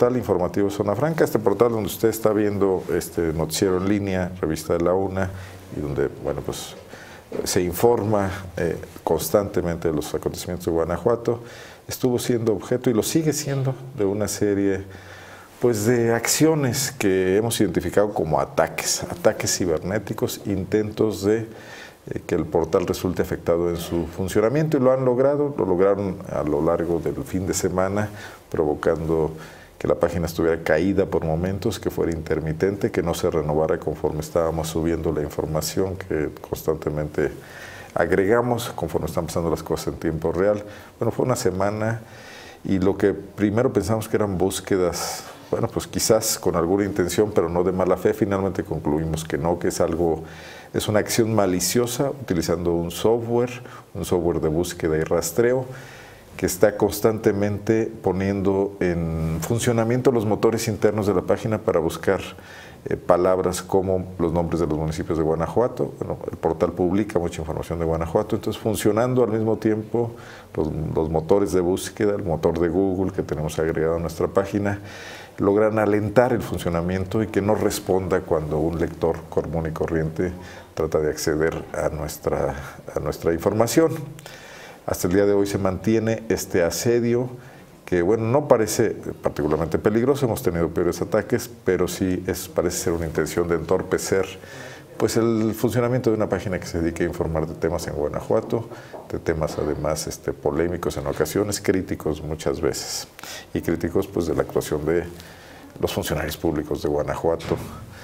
portal informativo Zona Franca, este portal donde usted está viendo este noticiero en línea, Revista de la UNA, y donde, bueno, pues se informa constantemente de los acontecimientos de Guanajuato. Estuvo siendo objeto y lo sigue siendo de una serie pues de acciones que hemos identificado como ataques cibernéticos, intentos de que el portal resulte afectado en su funcionamiento, y lo lograron a lo largo del fin de semana, provocando que la página estuviera caída por momentos, que fuera intermitente, que no se renovara conforme estábamos subiendo la información que constantemente agregamos, conforme están pasando las cosas en tiempo real. Bueno, fue una semana, y lo que primero pensamos que eran búsquedas, bueno, pues quizás con alguna intención, pero no de mala fe, finalmente concluimos que no, que es una acción maliciosa utilizando un software de búsqueda y rastreo, que está constantemente poniendo en funcionamiento los motores internos de la página para buscar palabras como los nombres de los municipios de Guanajuato. Bueno, el portal publica mucha información de Guanajuato, entonces funcionando al mismo tiempo los motores de búsqueda, el motor de Google que tenemos agregado a nuestra página, logran alentar el funcionamiento y que no responda cuando un lector común y corriente trata de acceder a nuestra información. Hasta el día de hoy se mantiene este asedio, que bueno, no parece particularmente peligroso, hemos tenido peores ataques, pero sí parece ser una intención de entorpecer pues el funcionamiento de una página que se dedique a informar de temas en Guanajuato, de temas además polémicos en ocasiones, críticos muchas veces, y críticos pues de la actuación de los funcionarios públicos de Guanajuato.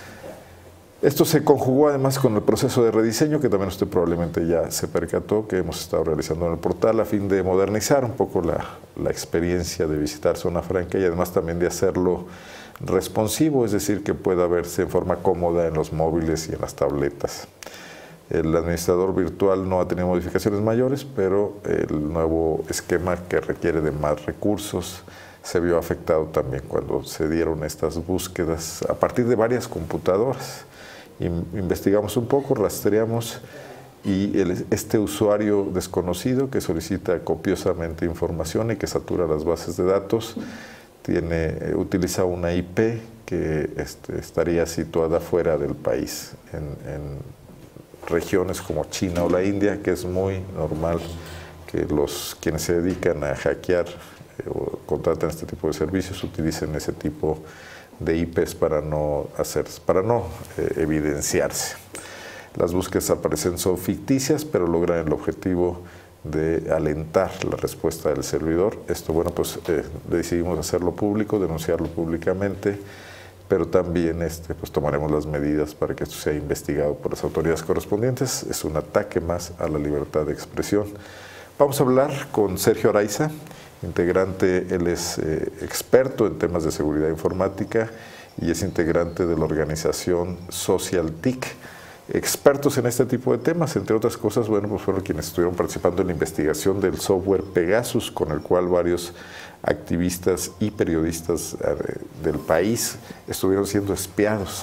Esto se conjugó además con el proceso de rediseño, que también usted probablemente ya se percató, que hemos estado realizando en el portal a fin de modernizar un poco la experiencia de visitar Zona Franca, y además también de hacerlo responsivo, es decir, que pueda verse en forma cómoda en los móviles y en las tabletas. El administrador virtual no ha tenido modificaciones mayores, pero el nuevo esquema, que requiere de más recursos, se vio afectado también cuando se dieron estas búsquedas a partir de varias computadoras. Investigamos un poco, rastreamos, y este usuario desconocido que solicita copiosamente información y que satura las bases de datos utiliza una IP que estaría situada fuera del país, en regiones como China o la India, que es muy normal que quienes se dedican a hackear o contratan este tipo de servicios utilicen ese tipo de IPs para no evidenciarse. Las búsquedas al parecer son ficticias, pero logran el objetivo de alentar la respuesta del servidor. Esto, bueno, pues decidimos hacerlo público, denunciarlo públicamente, pero también pues tomaremos las medidas para que esto sea investigado por las autoridades correspondientes. Es un ataque más a la libertad de expresión. Vamos a hablar con Sergio Araiza, integrante. Él es experto en temas de seguridad informática y es integrante de la organización SocialTIC, expertos en este tipo de temas. Entre otras cosas, bueno, pues fueron quienes estuvieron participando en la investigación del software Pegasus, con el cual varios activistas y periodistas del país estuvieron siendo espiados.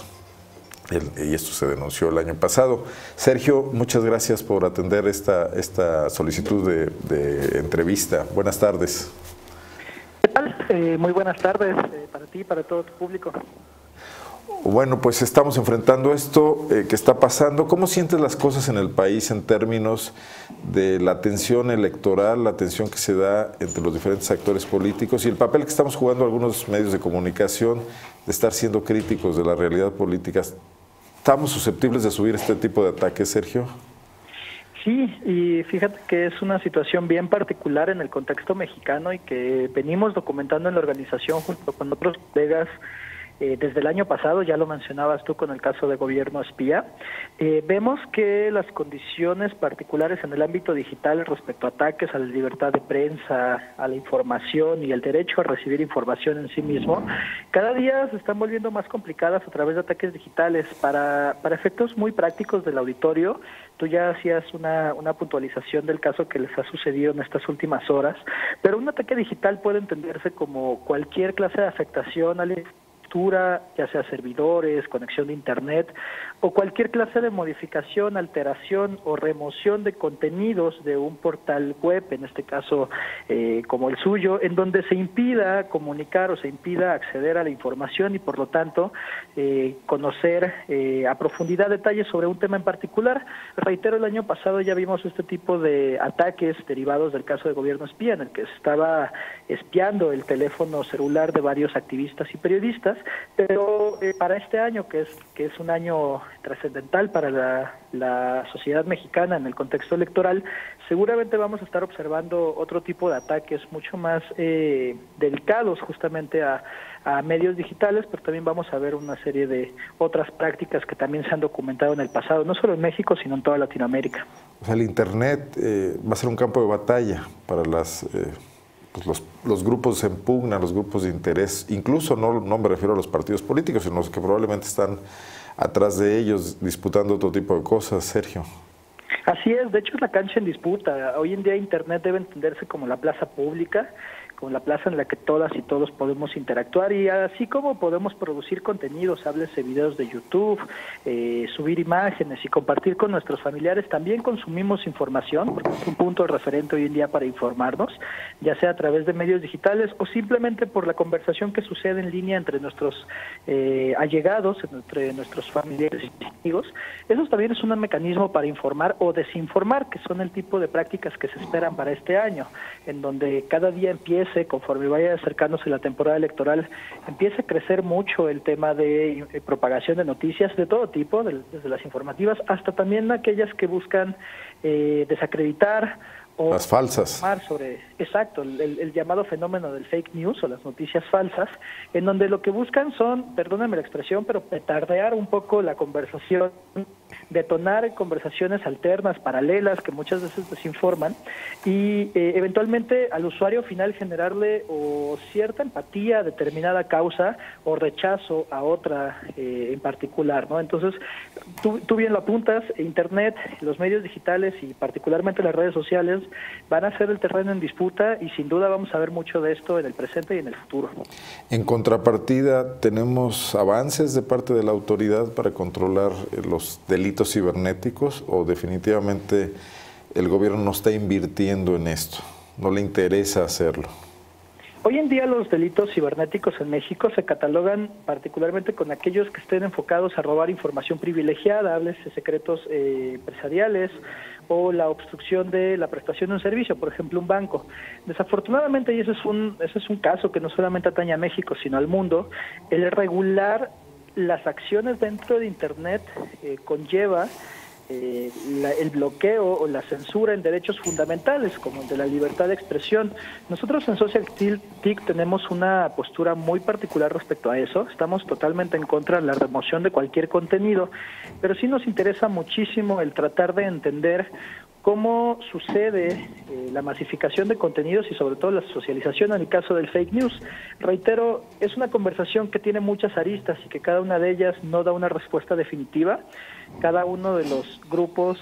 Y esto se denunció el año pasado. Sergio, muchas gracias por atender esta solicitud de entrevista. Buenas tardes. ¿Qué tal? Muy buenas tardes para ti y para todo tu público. Bueno, pues estamos enfrentando esto que está pasando. ¿Cómo sientes las cosas en el país en términos de la tensión electoral, la tensión que se da entre los diferentes actores políticos y el papel que estamos jugando algunos medios de comunicación de estar siendo críticos de la realidad política? ¿Estamos susceptibles de subir este tipo de ataques, Sergio? Sí, y fíjate que es una situación bien particular en el contexto mexicano y que venimos documentando en la organización junto con otros colegas desde el año pasado. Ya lo mencionabas tú con el caso de gobierno espía. Vemos que las condiciones particulares en el ámbito digital respecto a ataques a la libertad de prensa, a la información y el derecho a recibir información en sí mismo, cada día se están volviendo más complicadas a través de ataques digitales. Para efectos muy prácticos del auditorio, tú ya hacías una puntualización del caso que les ha sucedido en estas últimas horas, pero un ataque digital puede entenderse como cualquier clase de afectación al infraestructura, ya sea servidores, conexión de internet o cualquier clase de modificación, alteración o remoción de contenidos de un portal web, en este caso como el suyo, en donde se impida comunicar o se impida acceder a la información y por lo tanto conocer a profundidad detalles sobre un tema en particular. Reitero, el año pasado ya vimos este tipo de ataques derivados del caso de gobierno espía, en el que se estaba espiando el teléfono celular de varios activistas y periodistas, pero para este año, que es un año trascendental para la sociedad mexicana en el contexto electoral, seguramente vamos a estar observando otro tipo de ataques mucho más delicados justamente a medios digitales, pero también vamos a ver una serie de otras prácticas que también se han documentado en el pasado, no solo en México, sino en toda Latinoamérica. O sea, el Internet va a ser un campo de batalla para los grupos en pugna, los grupos de interés, incluso no me refiero a los partidos políticos, sino los que probablemente están atrás de ellos disputando otro tipo de cosas, Sergio. Así es, de hecho es la cancha en disputa. Hoy en día Internet debe entenderse como la plaza pública, como la plaza en la que todas y todos podemos interactuar, y así como podemos producir contenidos, háblese videos de YouTube, subir imágenes y compartir con nuestros familiares, también consumimos información, porque es un punto de referente hoy en día para informarnos, ya sea a través de medios digitales o simplemente por la conversación que sucede en línea entre nuestros allegados, entre nuestros familiares y amigos. Eso también es un mecanismo para informar o desinformar, que son el tipo de prácticas que se esperan para este año, en donde cada día empiece, conforme vaya acercándose la temporada electoral, empieza a crecer mucho el tema de propagación de noticias de todo tipo, desde las informativas hasta también aquellas que buscan desacreditar o las falsas. Exacto, el llamado fenómeno del fake news o las noticias falsas, en donde lo que buscan son, perdónenme la expresión, pero petardear un poco la conversación, detonar conversaciones alternas, paralelas, que muchas veces desinforman, y eventualmente al usuario final generarle o cierta empatía a determinada causa o rechazo a otra en particular, ¿no? Entonces, tú bien lo apuntas, Internet, los medios digitales y particularmente las redes sociales van a ser el terreno en disputa y sin duda vamos a ver mucho de esto en el presente y en el futuro. En contrapartida, ¿tenemos avances de parte de la autoridad para controlar los delitos cibernéticos o definitivamente el gobierno no está invirtiendo en esto, no le interesa hacerlo? Hoy en día los delitos cibernéticos en México se catalogan particularmente con aquellos que estén enfocados a robar información privilegiada, háblese secretos empresariales o la obstrucción de la prestación de un servicio, por ejemplo un banco. Desafortunadamente, y ese es un caso que no solamente atañe a México sino al mundo, el regular las acciones dentro de Internet conlleva el bloqueo o la censura en derechos fundamentales como el de la libertad de expresión. Nosotros en SocialTIC tenemos una postura muy particular respecto a eso. Estamos totalmente en contra de la remoción de cualquier contenido, pero sí nos interesa muchísimo el tratar de entender cómo sucede la masificación de contenidos y sobre todo la socialización en el caso del fake news. Reitero, es una conversación que tiene muchas aristas y que cada una de ellas no da una respuesta definitiva. Cada uno de los grupos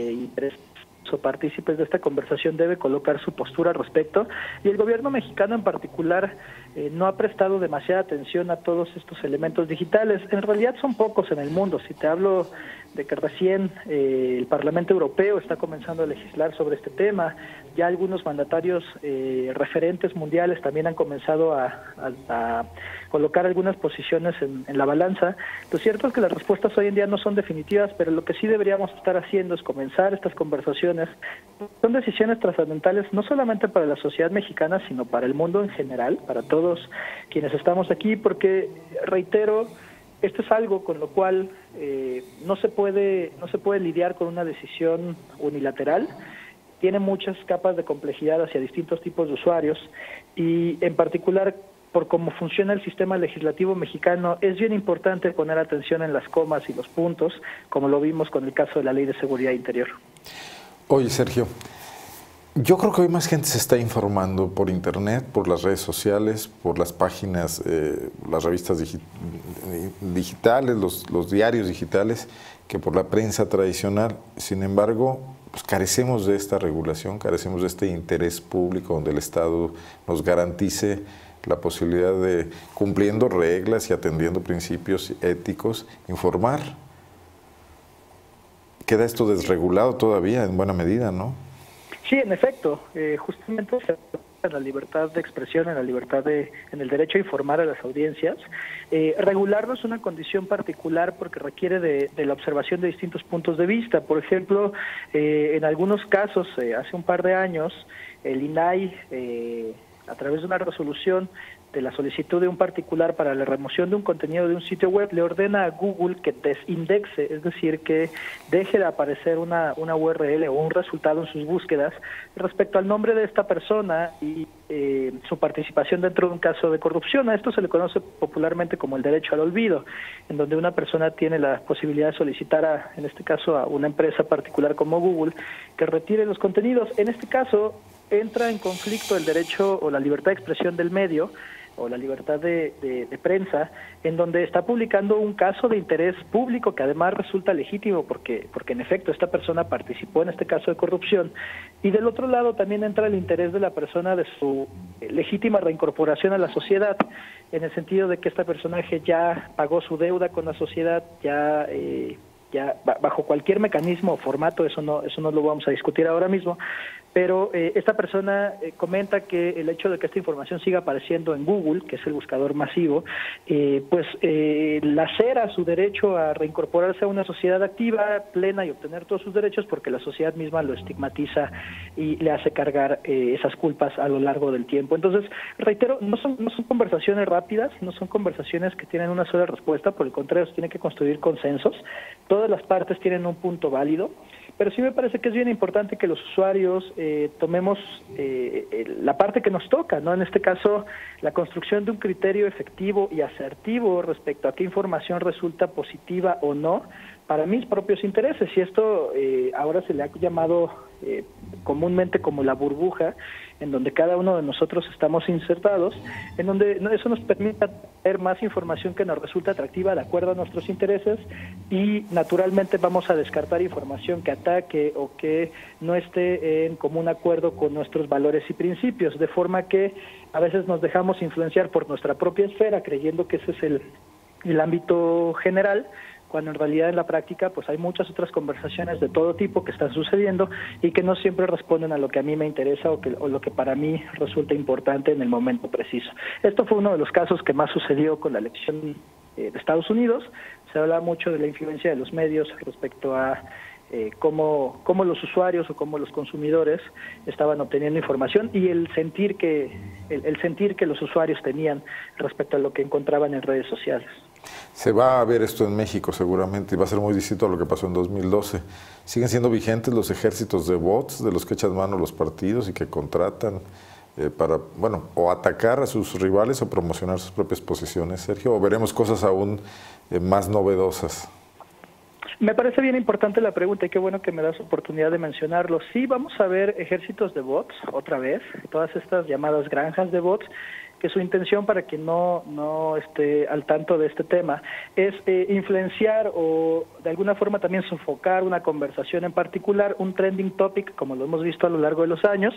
o partícipes de esta conversación debe colocar su postura al respecto, y el gobierno mexicano en particular no ha prestado demasiada atención a todos estos elementos digitales. En realidad son pocos en el mundo. Si te hablo de que recién el Parlamento Europeo está comenzando a legislar sobre este tema, ya algunos mandatarios referentes mundiales también han comenzado a colocar algunas posiciones en la balanza. Lo cierto es que las respuestas hoy en día no son definitivas, pero lo que sí deberíamos estar haciendo es comenzar estas conversaciones. Son decisiones trascendentales no solamente para la sociedad mexicana, sino para el mundo en general, para todos quienes estamos aquí, porque, reitero, esto es algo con lo cual no se puede lidiar con una decisión unilateral. Tiene muchas capas de complejidad hacia distintos tipos de usuarios y, en particular, por cómo funciona el sistema legislativo mexicano, es bien importante poner atención en las comas y los puntos, como lo vimos con el caso de la Ley de Seguridad Interior. Oye, Sergio, yo creo que hoy más gente se está informando por Internet, por las redes sociales, por las páginas, las revistas digitales, los diarios digitales, que por la prensa tradicional. Sin embargo, pues carecemos de esta regulación, carecemos de este interés público donde el Estado nos garantice la posibilidad de, cumpliendo reglas y atendiendo principios éticos, informar. Queda esto desregulado todavía en buena medida, ¿no? Sí, en efecto, justamente en la libertad de expresión, en el derecho a informar a las audiencias. Regularlo es una condición particular porque requiere de la observación de distintos puntos de vista. Por ejemplo, en algunos casos, hace un par de años, el INAI, a través de una resolución de la solicitud de un particular para la remoción de un contenido de un sitio web, le ordena a Google que desindexe, es decir, que deje de aparecer una URL o un resultado en sus búsquedas respecto al nombre de esta persona y su participación dentro de un caso de corrupción. A esto se le conoce popularmente como el derecho al olvido, en donde una persona tiene la posibilidad de solicitar, en este caso, a una empresa particular como Google, que retire los contenidos. En este caso, entra en conflicto el derecho o la libertad de expresión del medio o la libertad de prensa, en donde está publicando un caso de interés público que además resulta legítimo porque en efecto esta persona participó en este caso de corrupción, y del otro lado también entra el interés de la persona de su legítima reincorporación a la sociedad, en el sentido de que este personaje ya pagó su deuda con la sociedad, ya bajo cualquier mecanismo o formato, eso no lo vamos a discutir ahora mismo, pero esta persona comenta que el hecho de que esta información siga apareciendo en Google, que es el buscador masivo, lacera su derecho a reincorporarse a una sociedad activa, plena y obtener todos sus derechos, porque la sociedad misma lo estigmatiza y le hace cargar esas culpas a lo largo del tiempo. Entonces, reitero, no son conversaciones rápidas, no son conversaciones que tienen una sola respuesta, por el contrario, se tiene que construir consensos. Todas las partes tienen un punto válido, pero sí me parece que es bien importante que los usuarios tomemos la parte que nos toca, ¿no? En este caso, la construcción de un criterio efectivo y asertivo respecto a qué información resulta positiva o no para mis propios intereses. Y esto ahora se le ha llamado comúnmente como la burbuja, en donde cada uno de nosotros estamos insertados, en donde eso nos permite tener más información que nos resulta atractiva de acuerdo a nuestros intereses, y naturalmente vamos a descartar información que ataque o que no esté en común acuerdo con nuestros valores y principios, de forma que a veces nos dejamos influenciar por nuestra propia esfera, creyendo que ese es el ámbito general, cuando en realidad en la práctica pues hay muchas otras conversaciones de todo tipo que están sucediendo y que no siempre responden a lo que a mí me interesa o lo que para mí resulta importante en el momento preciso. Esto fue uno de los casos que más sucedió con la elección de Estados Unidos. Se habla mucho de la influencia de los medios respecto a cómo los usuarios o cómo los consumidores estaban obteniendo información, y el sentir que los usuarios tenían respecto a lo que encontraban en redes sociales. Se va a ver esto en México seguramente y va a ser muy distinto a lo que pasó en 2012. ¿Siguen siendo vigentes los ejércitos de bots de los que echan mano los partidos y que contratan para, bueno, o atacar a sus rivales o promocionar sus propias posiciones, Sergio? ¿O veremos cosas aún más novedosas? Me parece bien importante la pregunta y qué bueno que me das oportunidad de mencionarlo. Sí, vamos a ver ejércitos de bots otra vez, todas estas llamadas granjas de bots, que su intención, para quien no esté al tanto de este tema, es influenciar o de alguna forma también sofocar una conversación en particular, un trending topic, como lo hemos visto a lo largo de los años,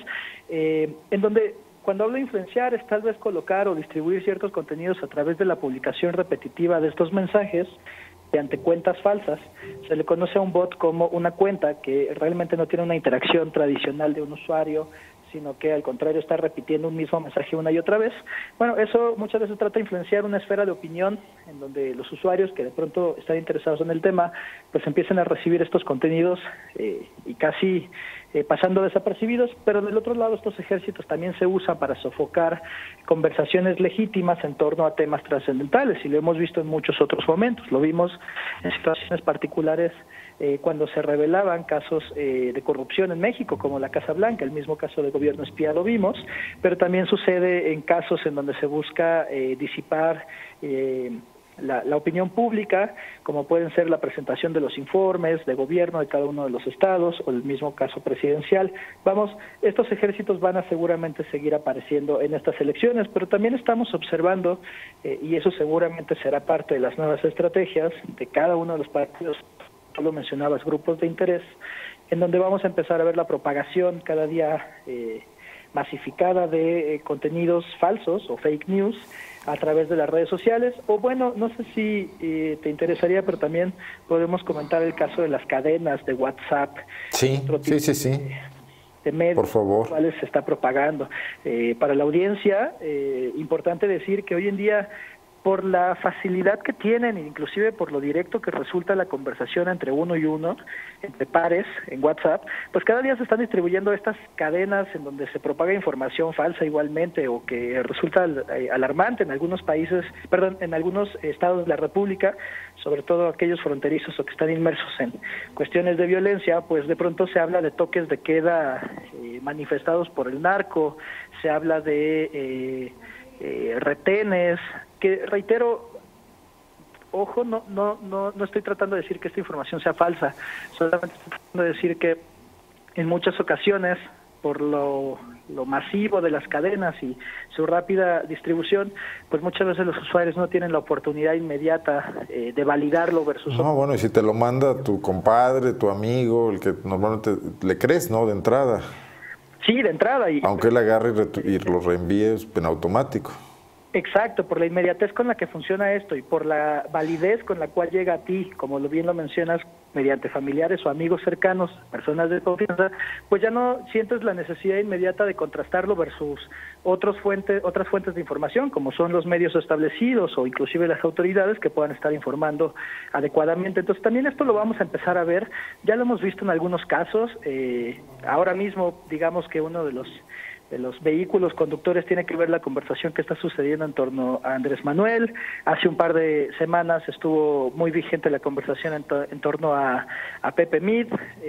en donde cuando hablo de influenciar es tal vez colocar o distribuir ciertos contenidos a través de la publicación repetitiva de estos mensajes ante cuentas falsas. Se le conoce a un bot como una cuenta que realmente no tiene una interacción tradicional de un usuario, sino que al contrario está repitiendo un mismo mensaje una y otra vez. Bueno, eso muchas veces trata de influenciar una esfera de opinión en donde los usuarios que de pronto están interesados en el tema, pues empiezan a recibir estos contenidos y casi pasando desapercibidos, pero del otro lado estos ejércitos también se usan para sofocar conversaciones legítimas en torno a temas trascendentales, y lo hemos visto en muchos otros momentos. Lo vimos en situaciones particulares cuando se revelaban casos de corrupción en México, como la Casa Blanca, el mismo caso de gobierno espía lo vimos, pero también sucede en casos en donde se busca disipar la opinión pública, como pueden ser la presentación de los informes de gobierno de cada uno de los estados o el mismo caso presidencial. Vamos, estos ejércitos van a seguramente seguir apareciendo en estas elecciones, pero también estamos observando, y eso seguramente será parte de las nuevas estrategias de cada uno de los partidos, tú lo mencionabas, grupos de interés, en donde vamos a empezar a ver la propagación cada día masificada de contenidos falsos o fake news a través de las redes sociales. O bueno, no sé si te interesaría, pero también podemos comentar el caso de las cadenas de WhatsApp. Sí, sí. De medios, por favor, cuales se está propagando. Para la audiencia, importante decir que hoy en día, por la facilidad que tienen, inclusive por lo directo que resulta la conversación entre uno y uno, entre pares en WhatsApp, pues cada día se están distribuyendo estas cadenas en donde se propaga información falsa igualmente, o que resulta alarmante en algunos países, en algunos estados de la República, sobre todo aquellos fronterizos o que están inmersos en cuestiones de violencia. Pues de pronto se habla de toques de queda manifestados por el narco, se habla de retenes, que reitero, ojo, no estoy tratando de decir que esta información sea falsa, solamente estoy tratando de decir que en muchas ocasiones, por lo masivo de las cadenas y su rápida distribución, pues muchas veces los usuarios no tienen la oportunidad inmediata de validarlo versus... No, bueno, y si te lo manda tu compadre, tu amigo, el que normalmente le crees, ¿no?, de entrada. Sí, de entrada. Aunque él agarre y lo reenvíe en automático. Exacto, por la inmediatez con la que funciona esto y por la validez con la cual llega a ti, como bien lo mencionas, mediante familiares o amigos cercanos, personas de confianza, pues ya no sientes la necesidad inmediata de contrastarlo versus otras fuentes de información, como son los medios establecidos o inclusive las autoridades que puedan estar informando adecuadamente. Entonces también esto lo vamos a empezar a ver, ya lo hemos visto en algunos casos. Ahora mismo, digamos que uno de los vehículos conductores tiene que ver la conversación que está sucediendo en torno a Andrés Manuel. Hace un par de semanas estuvo muy vigente la conversación en torno a Pepe Mid.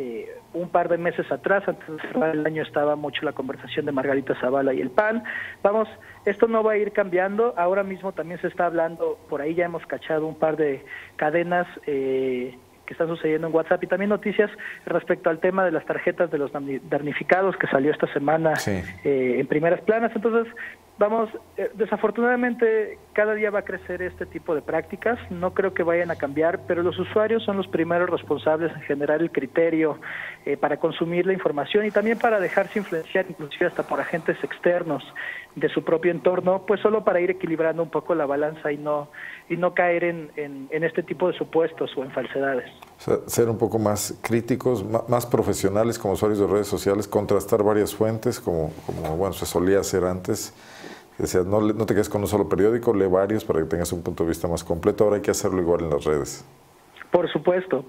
Un par de meses atrás, antes de cerrar el año, estaba mucho la conversación de Margarita Zavala y el PAN. Vamos, esto no va a ir cambiando. Ahora mismo también se está hablando, por ahí ya hemos cachado un par de cadenas que están sucediendo en WhatsApp, y también noticias respecto al tema de las tarjetas de los damnificados que salió esta semana, sí, en primeras planas. Entonces, vamos, desafortunadamente cada día va a crecer este tipo de prácticas, no creo que vayan a cambiar, pero los usuarios son los primeros responsables en generar el criterio para consumir la información y también para dejarse influenciar, inclusive hasta por agentes externos de su propio entorno, pues solo para ir equilibrando un poco la balanza y no caer en este tipo de supuestos o en falsedades. O sea, ser un poco más críticos, más profesionales como usuarios de redes sociales, contrastar varias fuentes, como bueno, se solía hacer antes. Decías, no te quedes con un solo periódico, lee varios para que tengas un punto de vista más completo. Ahora hay que hacerlo igual en las redes. Por supuesto.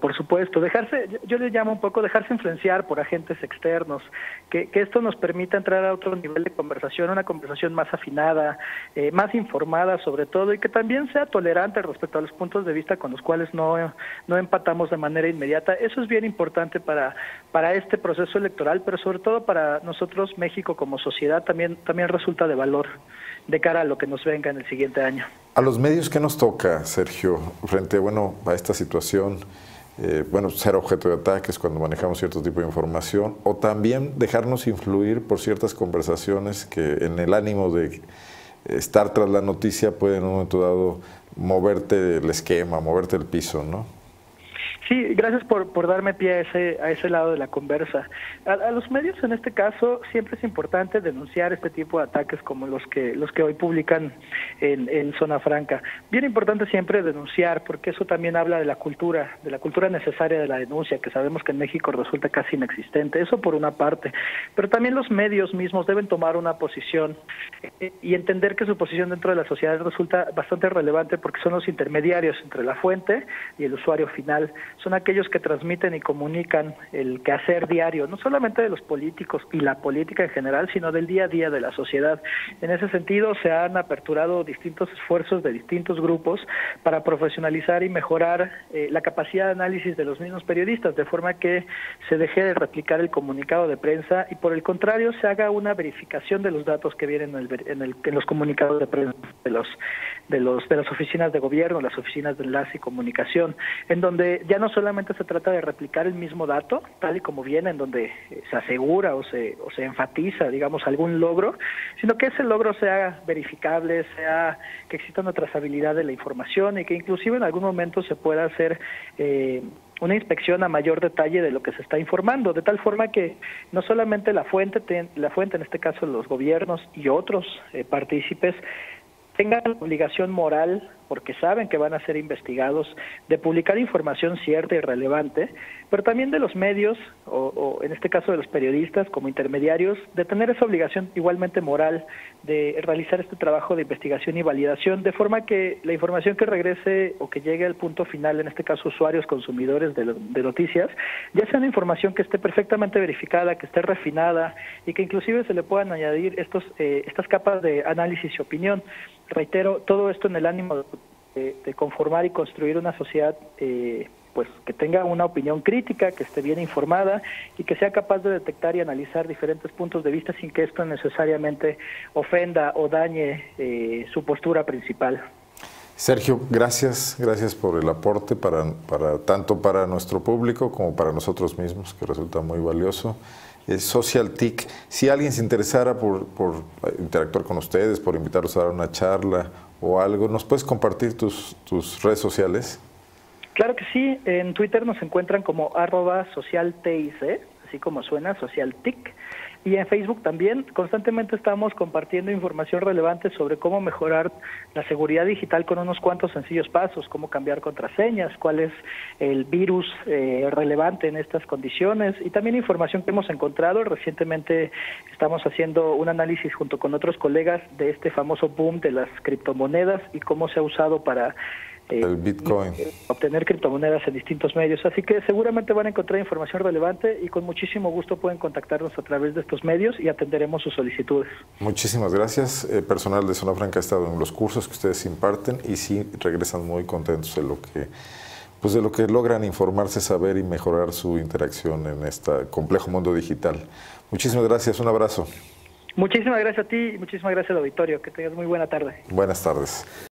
Yo le llamo un poco dejarse influenciar por agentes externos, que esto nos permita entrar a otro nivel de conversación, una conversación más afinada, más informada sobre todo, y que también sea tolerante respecto a los puntos de vista con los cuales no empatamos de manera inmediata. Eso es bien importante para este proceso electoral, pero sobre todo para nosotros, México como sociedad, también resulta de valor de cara a lo que nos venga en el siguiente año. A los medios, ¿qué nos toca, Sergio, frente a esta situación? Ser objeto de ataques cuando manejamos cierto tipo de información, o también dejarnos influir por ciertas conversaciones que en el ánimo de estar tras la noticia pueden en un momento dado moverte el esquema, moverte el piso, ¿no? Sí, gracias por darme pie a ese lado de la conversa. A los medios, en este caso, siempre es importante denunciar este tipo de ataques como los que hoy publican en Zona Franca. Bien importante siempre denunciar, porque eso también habla de la cultura necesaria de la denuncia, que sabemos que en México resulta casi inexistente. Eso por una parte. Pero también los medios mismos deben tomar una posición y entender que su posición dentro de la sociedad resulta bastante relevante, porque son los intermediarios entre la fuente y el usuario final. Son aquellos que transmiten y comunican el quehacer diario, no solamente de los políticos y la política en general, sino del día a día de la sociedad. En ese sentido, se han aperturado distintos esfuerzos de distintos grupos para profesionalizar y mejorar la capacidad de análisis de los mismos periodistas, de forma que se deje de replicar el comunicado de prensa y, por el contrario, se haga una verificación de los datos que vienen en los comunicados de prensa de las oficinas de gobierno, las oficinas de enlace y comunicación, en donde ya no no solamente se trata de replicar el mismo dato, tal y como viene, en donde se asegura o se enfatiza, digamos, algún logro, sino que ese logro sea verificable, sea que exista una trazabilidad de la información y que inclusive en algún momento se pueda hacer una inspección a mayor detalle de lo que se está informando, de tal forma que no solamente la fuente, en este caso los gobiernos y otros partícipes, tengan la obligación moral, porque saben que van a ser investigados, de publicar información cierta y relevante, pero también de los medios, o en este caso de los periodistas como intermediarios, de tener esa obligación igualmente moral de realizar este trabajo de investigación y validación, de forma que la información que regrese o que llegue al punto final, en este caso usuarios, consumidores de noticias, ya sea una información que esté perfectamente verificada, que esté refinada y que inclusive se le puedan añadir estas capas de análisis y opinión. Reitero, todo esto en el ánimo de conformar y construir una sociedad pues que tenga una opinión crítica, que esté bien informada y que sea capaz de detectar y analizar diferentes puntos de vista sin que esto necesariamente ofenda o dañe su postura principal. Sergio, gracias por el aporte tanto para nuestro público como para nosotros mismos, que resulta muy valioso. SocialTIC, si alguien se interesara por interactuar con ustedes, por invitarlos a dar una charla o algo, ¿nos puedes compartir tus redes sociales? Claro que sí, en Twitter nos encuentran como @socialtic, así como suena, SocialTIC, y en Facebook también. Constantemente estamos compartiendo información relevante sobre cómo mejorar la seguridad digital con unos cuantos sencillos pasos, cómo cambiar contraseñas, cuál es el virus relevante en estas condiciones, y también información que hemos encontrado. Recientemente estamos haciendo un análisis junto con otros colegas de este famoso boom de las criptomonedas y cómo se ha usado para el Bitcoin, obtener criptomonedas en distintos medios, así que seguramente van a encontrar información relevante y con muchísimo gusto pueden contactarnos a través de estos medios y atenderemos sus solicitudes. Muchísimas gracias. Personal de Zona Franca ha estado en los cursos que ustedes imparten y sí regresan muy contentos de lo que logran informarse, saber y mejorar su interacción en este complejo mundo digital. Muchísimas gracias, un abrazo. Muchísimas gracias a ti y muchísimas gracias al auditorio, que tengas muy buena tarde. Buenas tardes.